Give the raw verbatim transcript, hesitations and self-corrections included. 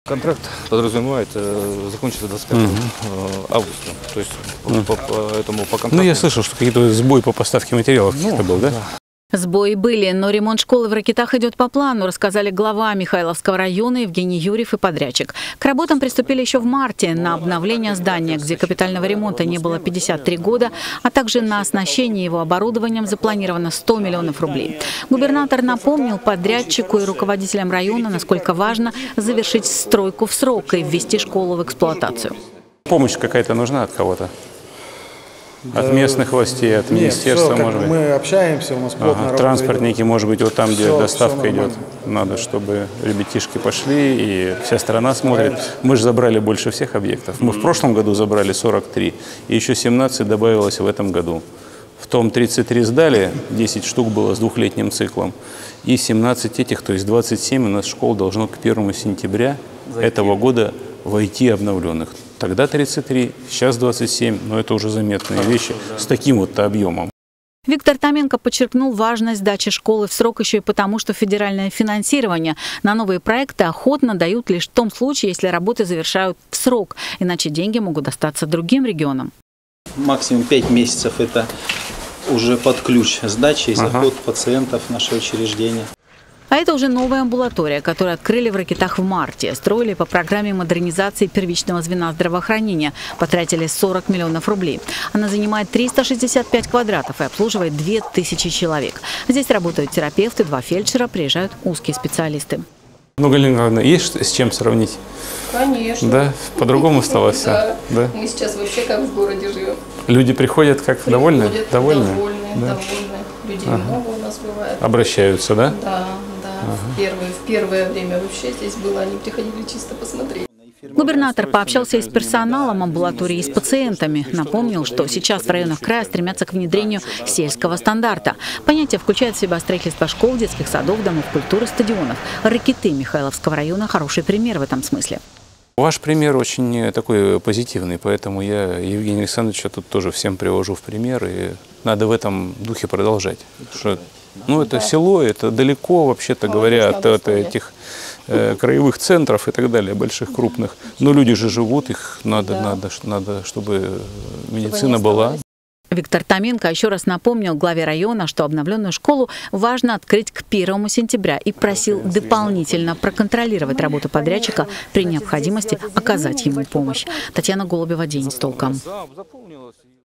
Контракт подразумевает э, закончится двадцать пятого августа. То есть mm. по, по этому по контракту. Ну, я слышал, что какие-то сбои по поставке материалов ну, был, да? да? Сбои были, но ремонт школы в Ракитах идет по плану, рассказали глава Михайловского района Евгений Юрьев и подрядчик. К работам приступили еще в марте. На обновление здания, где капитального ремонта не было пятьдесят три года, а также на оснащение его оборудованием запланировано сто миллионов рублей. Губернатор напомнил подрядчику и руководителям района, насколько важно завершить стройку в срок и ввести школу в эксплуатацию. Помощь какая-то нужна от кого-то? От местных властей, от Нет, министерства, все, может быть? Мы общаемся, у нас плотно ага. Транспортники, идет. Может быть, вот там, где все, доставка все идет, надо, чтобы ребятишки пошли, и вся страна смотрит. Мы же забрали больше всех объектов. Мы в прошлом году забрали сорок три, и еще семнадцать добавилось в этом году. В том тридцать три сдали, десять штук было с двухлетним циклом, и семнадцать этих, то есть двадцать семь у нас школ должно к первому сентября этого года войти обновленных. Тогда тридцать три, сейчас двадцать семь, но это уже заметные вещи с таким вот объемом. Виктор Томенко подчеркнул важность сдачи школы в срок еще и потому, что федеральное финансирование на новые проекты охотно дают лишь в том случае, если работы завершают в срок, иначе деньги могут достаться другим регионам. Максимум пять месяцев – это уже под ключ сдачи и заход ага. пациентов в наше учреждение. А это уже новая амбулатория, которую открыли в Ракитах в марте. Строили по программе модернизации первичного звена здравоохранения. Потратили сорок миллионов рублей. Она занимает триста шестьдесят пять квадратов и обслуживает две тысячи человек. Здесь работают терапевты, два фельдшера, приезжают узкие специалисты. Ну, Галина Николаевна, есть с чем сравнить? Конечно. Да? По-другому стало все? Да. да. Мы сейчас вообще как в городе живем. Люди приходят как приходят, довольны? Довольны, довольны. Да. довольны. Людей ага. много у нас бывает. Обращаются, да? Да, да. Ага. В, первое, в первое время вообще здесь было, они приходили чисто посмотреть. Губернатор пообщался и с персоналом амбулатории, и с пациентами. Напомнил, что сейчас в районах края стремятся к внедрению сельского стандарта. Понятие включает в себя строительство школ, детских садов, домов культуры, стадионов. Ракиты Михайловского района – хороший пример в этом смысле. Ваш пример очень такой позитивный, поэтому я Евгения Александровича тут тоже всем привожу в пример, и надо в этом духе продолжать. Что, ну, это село, это далеко, вообще-то говоря, от, от этих э, краевых центров и так далее, больших, крупных. Но люди же живут, их надо, да. надо, надо, чтобы медицина чтобы была. Виктор Томенко еще раз напомнил главе района, что обновленную школу важно открыть к первому сентября и просил дополнительно проконтролировать работу подрядчика, при необходимости оказать ему помощь. Татьяна Голубева, День с толком.